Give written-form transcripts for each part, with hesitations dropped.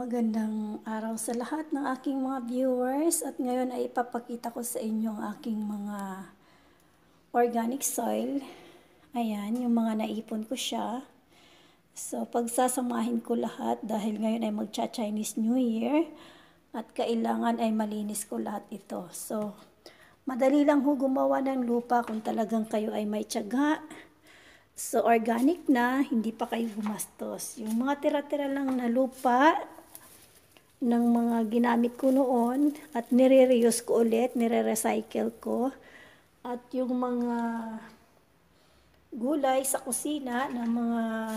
Magandang araw sa lahat ng aking mga viewers at ngayon ay ipapakita ko sa inyo ang aking mga organic soil. Ayan, yung mga naipon ko siya. So, pagsasamahin ko lahat dahil ngayon ay magcha-Chinese New Year at kailangan ay malinis ko lahat ito. So, madali lang ho gumawa ng lupa kung talagang kayo ay may tiyaga. So, organic na, hindi pa kayo gumastos. Yung mga tira-tira lang na lupa ng mga ginamit ko noon at nire-reuse ko ulit, nire-recycle ko. At yung mga gulay sa kusina na mga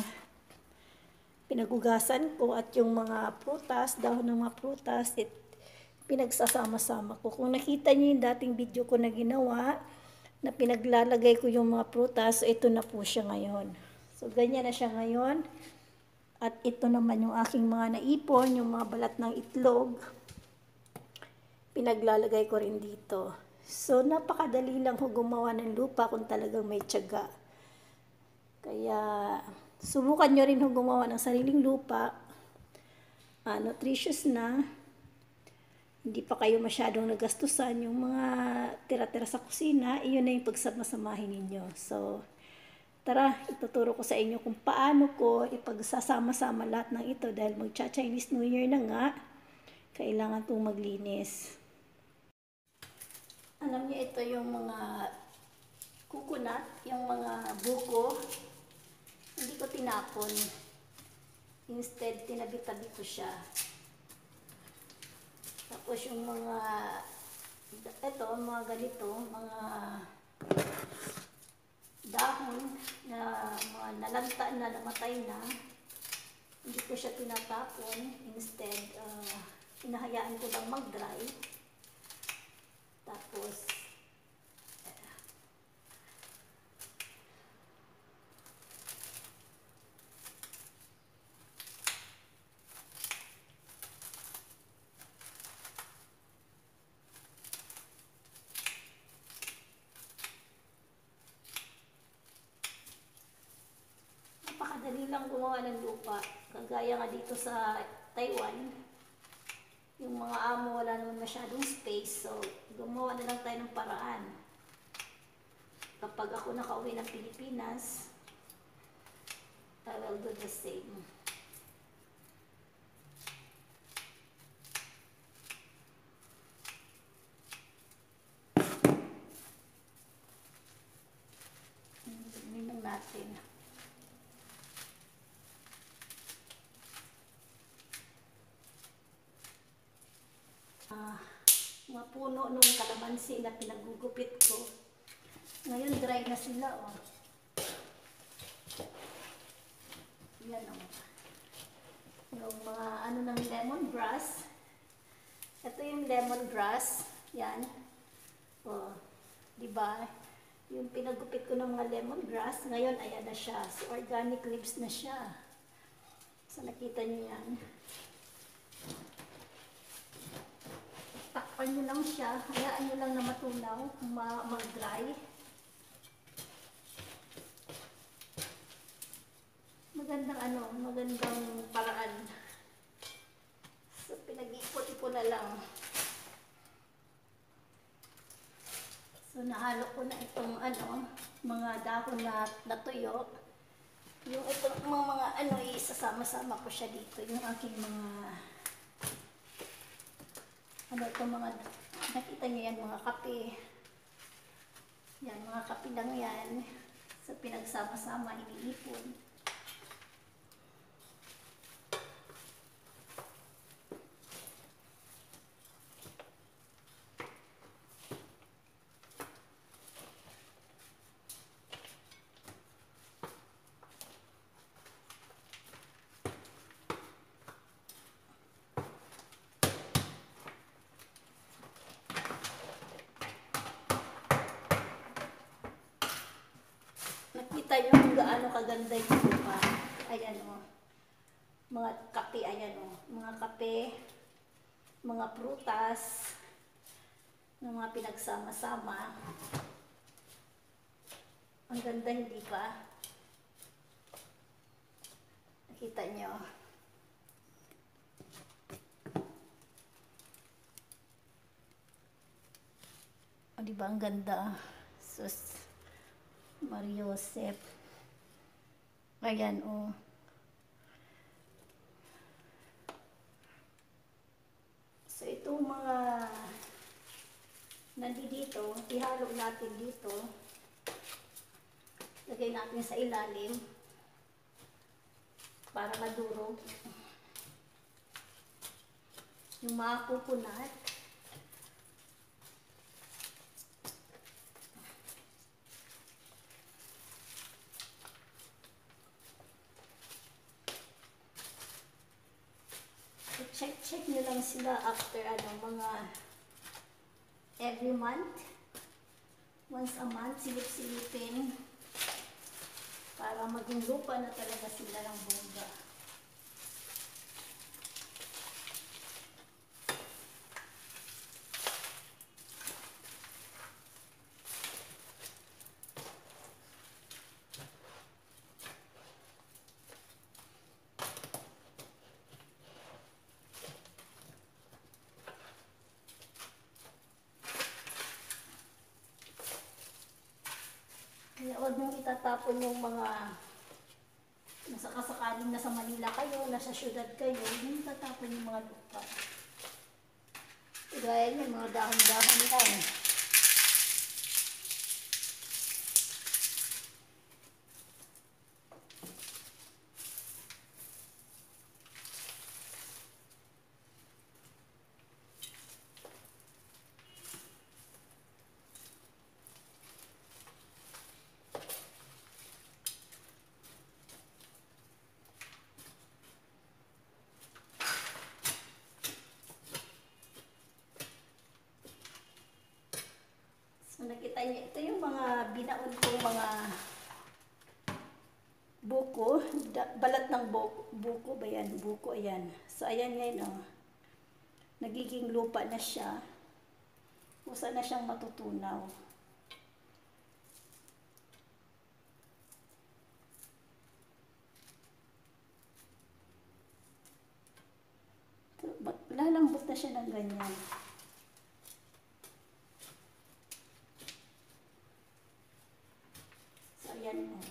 pinagugasan ko at yung mga prutas, dahon ng mga prutas, pinagsasama-sama ko. Kung nakita niyo yung dating video ko na ginawa, na pinaglalagay ko yung mga prutas, so ito na po siya ngayon. So, ganyan na siya ngayon. At ito naman yung aking mga naipon, yung mga balat ng itlog. Pinaglalagay ko rin dito. So, napakadali lang ho gumawa ng lupa kung talagang may tiyaga. Kaya, subukan nyo rin ho gumawa ng sariling lupa. Nutritious na. Hindi pa kayo masyadong nagastusan. Yung mga tira-tira sa kusina, iyon na yung pagsamasamahin ninyo. So, tara, ituturo ko sa inyo kung paano ko ipagsasama-sama lahat ng ito dahil magcha-Chinese New Year na nga, kailangan itong maglinis. Alam niyo, ito yung mga coconut, yung mga buko, hindi ko tinapon. Instead, tinabi-tabi ko siya. Tapos yung mga, ito, mga ganito, mga dahon na mga nalanta na, namatay na, hindi ko siya tinatapon. Instead, hinahayaan ko lang mag-dry. Tapos, napakadali lang gumawa ng lupa. Kagaya nga dito sa Taiwan, yung mga amo wala naman masyadong space, so gumawa na lang tayo ng paraan. Kapag ako nakauwi ng Pilipinas, I will do the same. Tingnan natin. Mga puno nung kalamansi na pinagugupit ko. Ngayon dry na sila, oh. Yan, oh. Yung mga ano ng lemongrass. Ito yung lemongrass. Yan. Oh, diba? Yung pinagupit ko ng mga lemongrass, ngayon ayan na siya. So, organic leaves na siya. So, nakita niyo yan. Takpan nyo lang siya, hayaan nyo lang na matunaw, mag-dry. Magandang paraan. So, pinag-ipon-ipon na lang. So, nahalo ko na itong mga dahon na natuyo. Yung itong mga isasama-sama ko siya dito. Yung aking mga itong mga, nakita nyo yan, mga kape. Yan, mga kape lang yan. So, pinagsama-sama, iniipon. Nakita nyo kung gaano kaganda yung lupa. Ayan, o. Mga kape, ayan, o. Mga kape, mga prutas, ng mga pinagsama-sama. Ang ganda, hindi ba? Nakita nyo. di ba ang ganda? Sus, Mariosep. Ayan, oh. So, itong mga nandito, ihalo natin dito. Lagay natin sa ilalim para madurog. Yung mga coconut. Check nyo lang sila after mga every month. Once a month, silip-silipin para maging lupa na talaga sila ng bongga. Kaya huwag mong itatapon yung mga nasa kasakaling nasa Manila kayo, nasa syudad kayo, hindi itatapon yung mga lupa. Gaya yung mga dahon-dahon lang. So, nakita niyo, ito yung mga binaon kong mga buko, balat ng buko ba yan? Buko, ayan. So, ayan ngayon, oh. Nagiging lupa na siya. Kusa na siyang matutunaw. So, lalambot na siya ng ganyan. Ayan mo.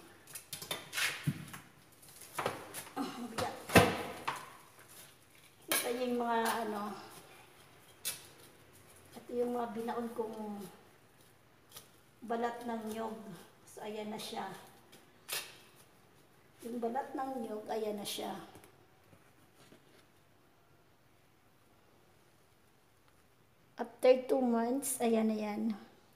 Kita niyo yung mga ito yung mga binaon kong balat ng nyog. So, ayan na siya. Yung balat ng nyog, ayan na siya. After 2 months, ayan na yan.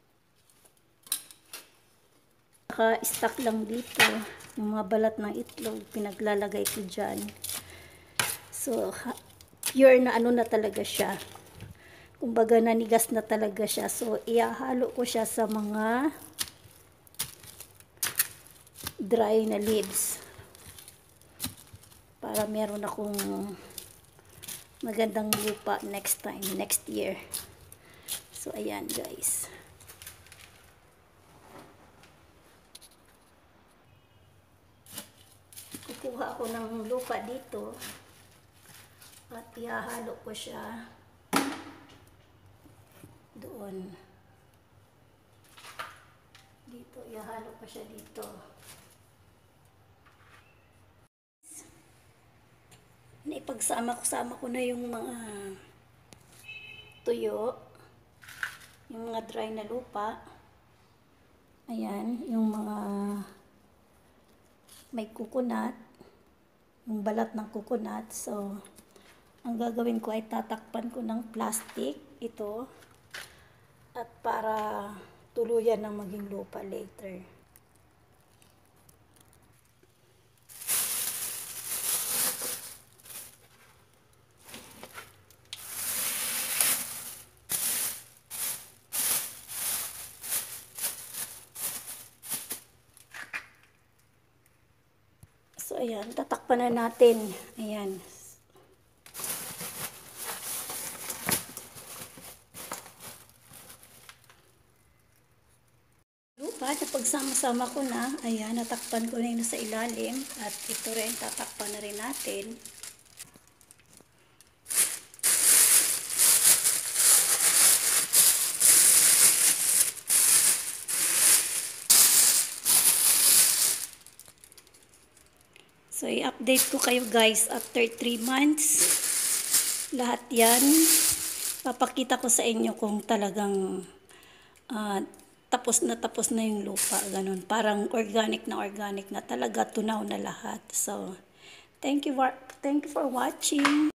Naka-stack lang dito yung mga balat ng itlog, pinaglalagay ko dyan. So, pure na na talaga siya. Kumbaga nanigas na talaga siya. So, ihahalo ko siya sa mga dry na leaves. Para meron akong magandang lupa next time, next year. So, ayan guys. Kukuha ako ng lupa dito at ihahalo ko siya doon. Dito, ihahalo ko siya dito. Naipagsama ko na yung mga tuyo, yung mga dry na lupa. Ayan, yung mga may coconut, yung balat ng coconut. So, ang gagawin ko ay tatakpan ko ng plastic ito at para tuluyan ng maging lupa later. So, ayan, tatakpan na natin. Ayan. Lupa, napagsama-sama ko na. Ayan, natakpan ko na yun sa ilalim. At ito rin, tatakpan na rin natin. So, i-update ko kayo guys after 3 months. Lahat yan. Papakita ko sa inyo kung talagang tapos na yung lupa. Ganun. Parang organic na talaga. Tunaw na lahat. So, thank you for watching.